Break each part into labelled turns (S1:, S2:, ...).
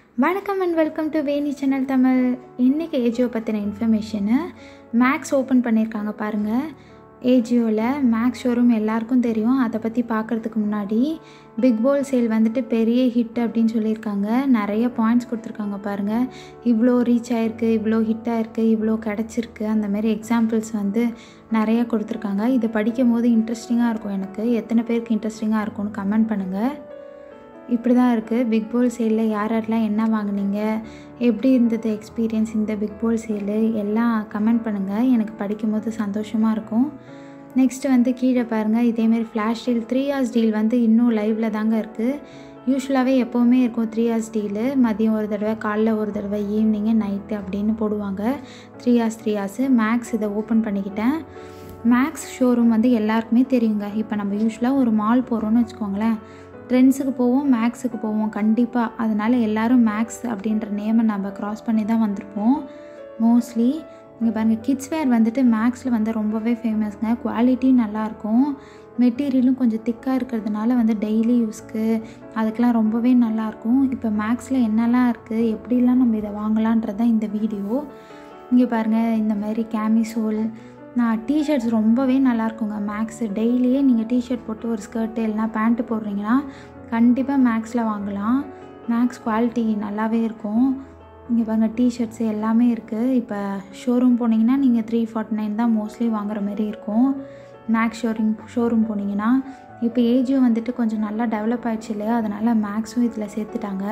S1: வணக்கம் and welcome to Veni channel Tamil. இன்றைக்கி ஏஜியோ பற்றின இன்ஃபர்மேஷனு. மேக்ஸ் ஓப்பன் பண்ணியிருக்காங்க பாருங்கள். ஏஜியோவில் மேக்ஸ் ஷோரூம் எல்லாருக்கும் தெரியும். அதை பற்றி பார்க்குறதுக்கு முன்னாடி பிக் போல் சேல் வந்துட்டு பெரிய ஹிட் அப்படின்னு சொல்லியிருக்காங்க. நிறைய பாயிண்ட்ஸ் கொடுத்துருக்காங்க பாருங்கள். இவ்வளோ ரீச் ஆகிருக்கு, இவ்வளோ ஹிட் ஆகிருக்கு, இவ்வளோ கிடச்சிருக்கு, அந்தமாரி எக்ஸாம்பிள்ஸ் வந்து நிறையா கொடுத்துருக்காங்க. இது படிக்கும் போது இன்ட்ரெஸ்டிங்காக இருக்கும். எனக்கு எத்தனை பேருக்கு இன்ட்ரெஸ்டிங்காக இருக்கும்னு கமெண்ட் பண்ணுங்கள். இப்படி தான் இருக்குது. பிக் போல் சேலில் யார் யாரெல்லாம் என்ன வாங்கினீங்க, எப்படி இருந்தது எக்ஸ்பீரியன்ஸ் இந்த பிக் போல் சேலு, எல்லாம் கமெண்ட் பண்ணுங்கள். எனக்கு படிக்கும்போது சந்தோஷமாக இருக்கும். நெக்ஸ்ட்டு வந்து கீழே பாருங்கள், இதேமாரி ஃப்ளாஷ் டீல் 3 hours டீல் வந்து இன்னும் லைவில் தாங்க இருக்குது. யூஸ்வலாகவே எப்போவுமே இருக்கும் 3 hours டீலு. மதியம் ஒரு தடவை, காலைல ஒரு தடவை, ஈவினிங்கு, நைட்டு அப்படின்னு போடுவாங்க. 3 hours. மேக்ஸ் இதை ஓப்பன் பண்ணிக்கிட்டேன். மேக்ஸ் ஷோரூம் வந்து எல்லாருக்குமே தெரியுங்க. இப்போ நம்ம யூஸ்வலாக ஒரு மால் போகிறோன்னு வச்சுக்கோங்களேன், ட்ரெண்ட்ஸுக்கு போவோம், மேக்ஸுக்கு போவோம் கண்டிப்பாக. அதனால் எல்லோரும் மேக்ஸ் அப்படின்ற நேமை நம்ம க்ராஸ் பண்ணி தான் வந்திருப்போம் மோஸ்ட்லி. இங்கே பாருங்கள், கிட்ஸ் வேர் வந்துட்டு மேக்ஸில் வந்து ரொம்பவே ஃபேமஸ்ங்க. குவாலிட்டியும் நல்லாயிருக்கும், மெட்டீரியலும் கொஞ்சம் திக்காக இருக்கிறதுனால வந்து டெய்லி யூஸ்க்கு அதுக்கெலாம் ரொம்பவே நல்லாயிருக்கும். இப்போ மேக்ஸில் என்னெல்லாம் இருக்குது, எப்படிலாம் நம்ம இதை வாங்கலான்றதான் இந்த வீடியோ. இங்கே பாருங்கள், இந்த மாதிரி கேமிசோல், டிஷர்ட்ஸ் ரொம்பவே நல்லாயிருக்குங்க. மேக்ஸு டெய்லியே நீங்கள் டிஷர்ட் போட்டு ஒரு ஸ்கர்ட்டு இல்லைனா பேண்ட்டு போடுறீங்கன்னா கண்டிப்பாக மேக்ஸில் வாங்கலாம். மேக்ஸ் குவாலிட்டி நல்லாவே இருக்கும். இங்கே பாருங்கள், டிஷர்ட்ஸு எல்லாமே இருக்குது. இப்போ ஷோரூம் போனீங்கன்னா நீங்கள் 349 தான் மோஸ்ட்லி வாங்குற மாதிரி இருக்கும் மேக்ஸ் ஷோரூம் போனீங்கன்னா. இப்போ ஏஜியோ வந்துட்டு கொஞ்சம் நல்லா டெவலப் ஆகிடுச்சு இல்லையா, அதனால் மேக்ஸும் இதில் சேர்த்துட்டாங்க.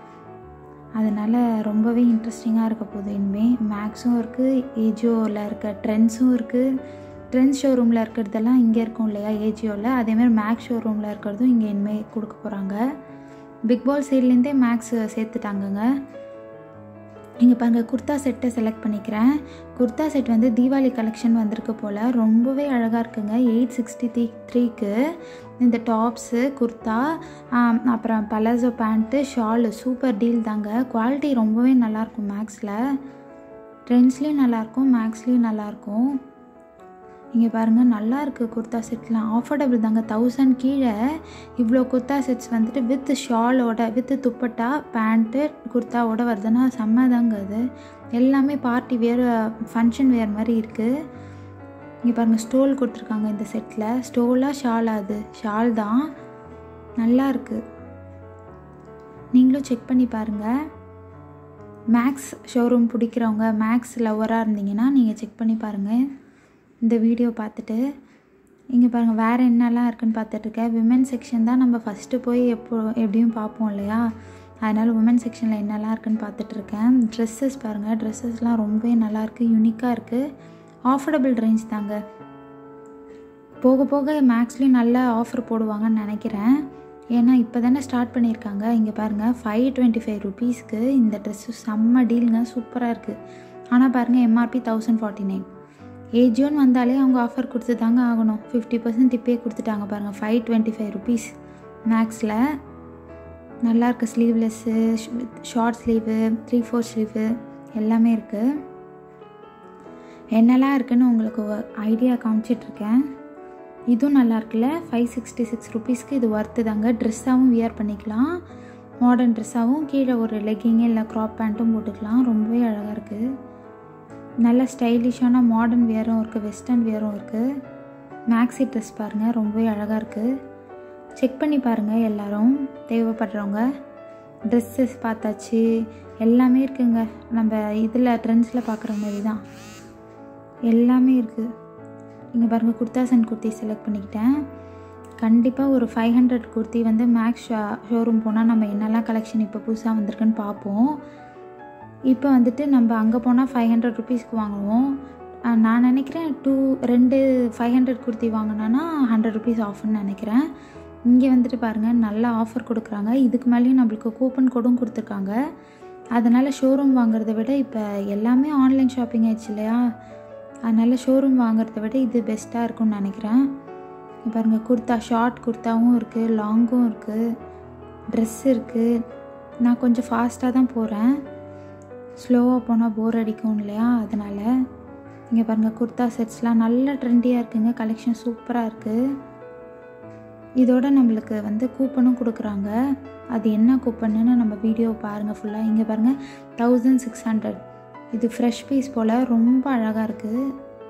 S1: அதனால் ரொம்பவே இன்ட்ரெஸ்டிங்காக இருக்க போகுது. இனிமேல் மேக்ஸும் இருக்குது, ஏஜியோவில் இருக்க ட்ரெண்ட்ஸும் இருக்குது. ட்ரெண்ட்ஸ் ஷோரூமில் இருக்கிறதெல்லாம் இங்கே இருக்கும் இல்லையா ஏஜியோவில், அதேமாதிரி மேக்ஸ் ஷோரூமில் இருக்கிறதும் இங்கே இனிமேல் கொடுக்க போகிறாங்க. பிக் பால் சைட்லேருந்தே மேக்ஸ் சேர்த்துட்டாங்கங்க. இங்கே பாருங்கள், குர்த்தா செட்டை செலக்ட் பண்ணிக்கிறேன். குர்த்தா செட் வந்து தீபாவளி கலெக்ஷன் வந்திருக்கு போல், ரொம்பவே அழகாக இருக்குங்க. 863க்கு இந்த டாப்ஸு, குர்த்தா, அப்புறம் palazzo pant, shawl, super deal தாங்க. குவாலிட்டி ரொம்பவே நல்லாயிருக்கும். மேக்ஸில் ட்ரெண்ட்ஸ்லேயும் நல்லாயிருக்கும், மேக்ஸ்லேயும் நல்லாயிருக்கும். இங்கே பாருங்கள், நல்லா இருக்குது குர்த்தா செட்லாம். ஆஃபர்டபுள் தாங்க. 1000 கீழே இவ்வளோ குர்த்தா செட்ஸ் வந்துட்டு வித் ஷாலோட, வித் துப்பட்டா, பேண்ட்டு, குர்த்தாவோட வருதுன்னா செம்ம தாங்க. அது எல்லாமே பார்ட்டி வேர், ஃபங்க்ஷன் வேர் மாதிரி இருக்குது. இங்கே பாருங்கள், ஸ்டோல் கொடுத்துருக்காங்க இந்த செட்டில். ஸ்டோலாக ஷாலா? அது ஷால் தான், நல்லா இருக்குது. நீங்களும் செக் பண்ணி பாருங்கள். மேக்ஸ் ஷோரூம் பிடிக்கிறவங்க, மேக்ஸ் லவ்வராக இருந்தீங்கன்னா நீங்கள் செக் பண்ணி பாருங்கள் இந்த வீடியோ பார்த்துட்டு. இங்கே பாருங்கள், வேறு என்னெல்லாம் இருக்குதுன்னு பார்த்துட்ருக்கேன். விமன் செக்ஷன் தான் நம்ம ஃபஸ்ட்டு போய் எப்படியும் பார்ப்போம் இல்லையா, அதனால் உமன் செக்ஷனில் என்னெல்லாம் இருக்குதுன்னு பார்த்துட்ருக்கேன். ட்ரெஸ்ஸஸ் பாருங்கள், ட்ரெஸ்ஸஸ்லாம் ரொம்பவே நல்லாயிருக்கு, யூனிக்காக இருக்குது. ஆஃபர்டபுள் ரேஞ்ச் தாங்க. போக போக மேக்ஸ்லேயும் நல்ல ஆஃபர் போடுவாங்கன்னு நினைக்கிறேன். ஏன்னா இப்போ தானே ஸ்டார்ட் பண்ணியிருக்காங்க. இங்கே பாருங்கள், 525 rupeesக்கு இந்த ட்ரெஸ்ஸு செம்ம டீலுங்க, சூப்பராக இருக்குது. ஆனால் பாருங்கள், எம்ஆர்பி 1049. ஏஜியோன்னு வந்தாலே அவங்க ஆஃபர் கொடுத்து தாங்க ஆகணும். 50% டிப்பே கொடுத்துட்டாங்க பாருங்கள். 525 rupees மேக்ஸில் நல்லாயிருக்கு. ஸ்லீவ்லெஸ்ஸு, ஷார்ட் ஸ்லீவு, 3/4 ஸ்லீவு எல்லாமே இருக்குது. என்னெல்லாம் இருக்குதுன்னு உங்களுக்கு ஐடியா காமிச்சிட்ருக்கேன். இதுவும் நல்லா இருக்குல்ல, 566 rupeesக்கு இது ஒர்த்து தாங்க. ட்ரெஸ்ஸாகவும் வியர் பண்ணிக்கலாம், மாடர்ன் ட்ரெஸ்ஸாகவும். கீழே ஒரு லெக்கிங்கு இல்லை க்ராப் பேண்ட்டும் போட்டுக்கலாம். ரொம்பவே அழகாக இருக்குது. நல்ல ஸ்டைலிஷான மாடர்ன் வேரும் இருக்குது, வெஸ்டர்ன் வேரும் இருக்குது. மேக்ஸி ட்ரெஸ் பாருங்கள், ரொம்பவே அழகாக இருக்குது. செக் பண்ணி பாருங்கள் எல்லோரும், தேவைப்படுறவங்க. ட்ரெஸ்ஸஸ் பார்த்தாச்சு, எல்லாமே இருக்குங்க. நம்ம இதில் ட்ரெண்ட்ஸில் பார்க்குற மாதிரி தான் எல்லாமே இருக்குது. இங்கே பாருங்கள், குர்தாஸ் அண்ட் குர்த்தி செலக்ட் பண்ணிக்கிட்டேன். கண்டிப்பாக ஒரு 500 குர்த்தி வந்து மேக்ஸ் ஷோரூம் போனால் நம்ம என்னெல்லாம் கலெக்ஷன் இப்போ புதுசாக வந்திருக்குன்னு பார்ப்போம். இப்போ வந்துட்டு நம்ம அங்கே போனால் 500 rupeesக்கு வாங்குவோம். நான் நினைக்கிறேன் 2 500 குர்த்தி வாங்கினோன்னா 100 rupees ஆஃப்னு நினைக்கிறேன். இங்கே வந்துட்டு பாருங்கள், நல்ல ஆஃபர் கொடுக்குறாங்க. இதுக்கு மேலேயும் நம்மளுக்கு கூப்பன் கோடும் கொடுத்துருக்காங்க. அதனால் ஷோரூம் வாங்குறத விட இப்போ எல்லாமே ஆன்லைன் ஷாப்பிங் ஆயிடுச்சு இல்லையா, அதனால் ஷோரூம் வாங்குறத விட இது பெஸ்ட்டாக இருக்கும்னு நினைக்கிறேன். பாருங்கள், குர்த்தா, ஷார்ட் குர்த்தாவும் இருக்குது, லாங்கும் இருக்குது, ட்ரெஸ் இருக்குது. நான் கொஞ்சம் ஃபாஸ்ட்டாக தான் போகிறேன், ஸ்லோவாக போனால் போர் அடிக்கும் இல்லையா, அதனால். இங்கே பாருங்கள், குர்த்தா செட்ஸ்லாம் நல்ல ட்ரெண்டியாக இருக்குங்க. கலெக்ஷன் சூப்பராக இருக்குது. இதோட நம்மளுக்கு வந்து கூப்பனும் கொடுக்குறாங்க. அது என்ன கூப்பன்னு நம்ம வீடியோ பாருங்கள் ஃபுல்லாக. இங்கே பாருங்கள் 1600. இது ஃப்ரெஷ் பீஸ் போல் ரொம்ப அழகாக இருக்குது.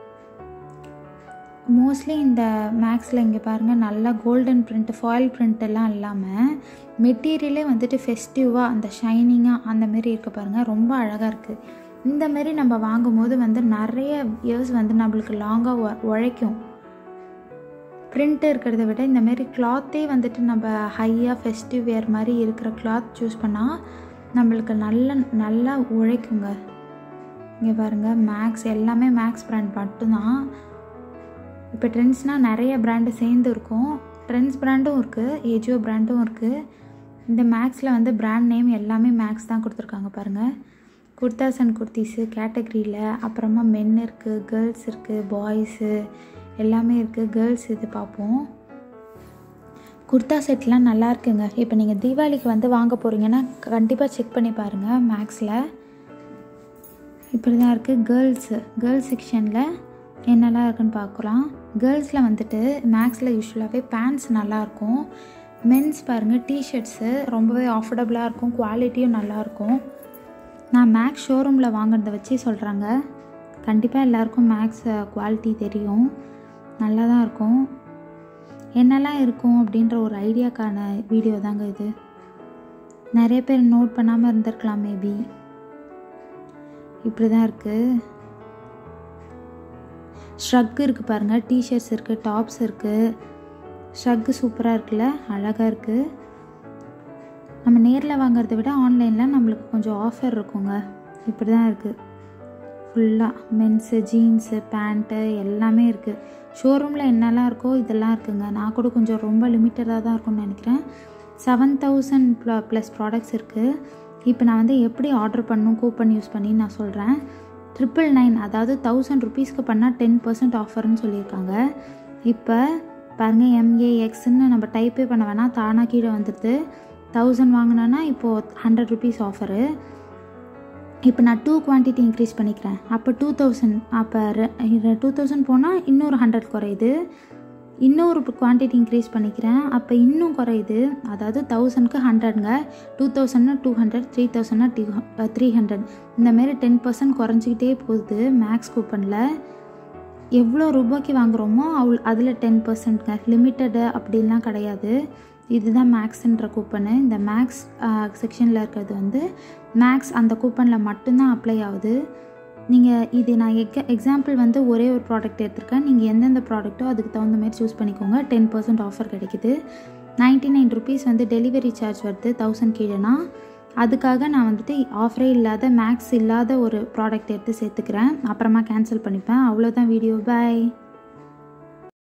S1: மோஸ்ட்லி இந்த மேக்ஸில் இங்கே பாருங்கள் நல்லா கோல்டன் பிரிண்ட், ஃபாயில் பிரிண்ட் எல்லாம் இல்லாமல் மெட்டீரியலே வந்துட்டு ஃபெஸ்டிவாக அந்த ஷைனிங்காக அந்த மாரி இருக்க பாருங்கள், ரொம்ப அழகாக இருக்குது. இந்த மாரி நம்ம வாங்கும்போது வந்து நிறைய இயர்ஸ் வந்து நம்மளுக்கு லாங்காக உழைக்கும். பிரிண்ட் இருக்கிறத விட இந்த மாரி கிளாத்தே வந்துட்டு நம்ம ஹையாக ஃபெஸ்டிவ் வேர் மாதிரி இருக்கிற கிளாத் சூஸ் பண்ணால் நம்மளுக்கு நல்லா உழைக்குங்க. இங்கே பாருங்கள் மேக்ஸ், எல்லாமே மேக்ஸ் பிராண்ட் மட்டும்தான். இப்போ ட்ரெண்ட்ஸ்னால் நிறைய பிராண்டு சேர்ந்து இருக்கும். ட்ரெண்ட்ஸ் பிராண்டும் இருக்குது, ஏஜியோ பிராண்டும் இருக்குது. இந்த மேக்ஸில் வந்து பிராண்ட் நேம் எல்லாமே மேக்ஸ் தான் கொடுத்துருக்காங்க பாருங்கள். குர்தாஸ் அண்ட் குர்த்திஸு கேட்டகரியில், அப்புறமா மென் இருக்குது, கேர்ள்ஸ் இருக்குது, பாய்ஸு எல்லாமே இருக்குது. கேர்ள்ஸ் இது பார்ப்போம். குர்தா செட்லாம் நல்லா இருக்குங்க. இப்போ நீங்கள் தீபாவளிக்கு வந்து வாங்க போகிறீங்கன்னா கண்டிப்பாக செக் பண்ணி பாருங்கள் மேக்ஸில். இப்படி தான் இருக்குது. கேர்ள்ஸ் செக்ஷனில் என்னெல்லாம் இருக்குன்னு பார்க்கலாம். கேர்ள்ஸில் வந்துட்டு மேக்ஸில் யூஸ்வலாகவே பேண்ட்ஸ் நல்லாயிருக்கும். மென்ஸ் பாருங்கள் டிஷர்ட்ஸு ரொம்பவே ஆஃபர்டபுளாக இருக்கும், குவாலிட்டியும் நல்லாயிருக்கும். நான் மேக்ஸ் ஷோரூமில் வாங்கினதை வச்சு சொல்கிறாங்க. கண்டிப்பாக எல்லாேருக்கும் மேக்ஸ் குவாலிட்டி தெரியும், நல்லா தான் இருக்கும். என்னெல்லாம் இருக்கும் அப்படின்ற ஒரு ஐடியாக்கான வீடியோ தாங்க இது. நிறைய பேர் நோட் பண்ணாமல் இருந்திருக்கலாம் மேபி. இப்படி தான் இருக்குது. ஷ்ரக் இருக்குது பாருங்கள், டிஷர்ட்ஸ் இருக்குது, டாப்ஸ் இருக்குது. ஷ்ரக்கு சூப்பராக இருக்குல்ல, அழகாக இருக்குது. நம்ம நேரில் வாங்கிறத விட ஆன்லைனில் நம்மளுக்கு கொஞ்சம் ஆஃபர் இருக்குங்க. இப்படி தான் இருக்குது. ஃபுல்லாக மென்ஸு, ஜீன்ஸு, பேண்ட்டு எல்லாமே இருக்குது. ஷோரூமில் என்னெல்லாம் இருக்கோ இதெல்லாம் இருக்குதுங்க. நான் கூட கொஞ்சம் ரொம்ப லிமிட்டடாக தான் இருக்கும்னு நினைக்கிறேன். 7000 ப்ளஸ் ப்ராடக்ட்ஸ் இருக்குது. இப்போ நான் வந்து எப்படி ஆர்டர் பண்ணணும் கூப்பன் யூஸ் பண்ணி நான் சொல்கிறேன். 999, அதாவது 1000 ருபீஸ்க்கு பண்ணால் 10% ஆஃபர்னு சொல்லியிருக்காங்க. இப்போ பாருங்கள், MAXன்னு நம்ம டைப்பே பண்ண வேணாம், தானாக கீழே வந்துடுது. 1000 வாங்கினோன்னா இப்போது 100 ருபீஸ் ஆஃபரு. இப்போ நான் 2 குவான்டிட்டி இன்க்ரீஸ் பண்ணிக்கிறேன். அப்போ 2000, அப்போ 2000 போனால் இன்னொரு 100 குறையுது. இன்னொரு குவான்டிட்டி இன்க்ரீஸ் பண்ணிக்கிறேன், அப்போ இன்னும் குறையுது. அதாவது 1000க்கு 100ங்க, 2000னா 200, 3000னா 300. இந்தமாரி 10% குறைஞ்சிக்கிட்டே போகுது மேக்ஸ் கூப்பனில். எவ்வளோ ரூபாய்க்கு வாங்குகிறோமோ அதில் 10%ங்க, லிமிட்டடு அப்படின்லாம் கிடையாது. இதுதான் மேக்ஸுன்ற கூப்பனு. இந்த மேக்ஸ் செக்ஷனில் இருக்கிறது வந்து மேக்ஸ் அந்த கூப்பனில் மட்டும்தான் அப்ளை ஆகுது. நீங்கள் இது நான் எக்ஸாம்பிள் வந்து ஒரே ஒரு ப்ராடக்ட் எடுத்திருக்கேன். நீங்கள் எந்தெந்த ப்ராடக்ட்டோ அதுக்கு தகுந்த மாதிரி சூஸ் பண்ணிக்கோங்க. 10% ஆஃபர் கிடைக்குது. 99 ருபீஸ் வந்து டெலிவரி சார்ஜ் வருது 1000 கீழேனா. அதுக்காக நான் வந்துட்டு ஆஃபரே இல்லாத மேக்ஸ் இல்லாத ஒரு ப்ராடக்ட் எடுத்து சேர்த்துக்கிறேன். அப்புறமா கேன்சல் பண்ணிப்பேன். அவ்வளோதான் வீடியோ. பாய்.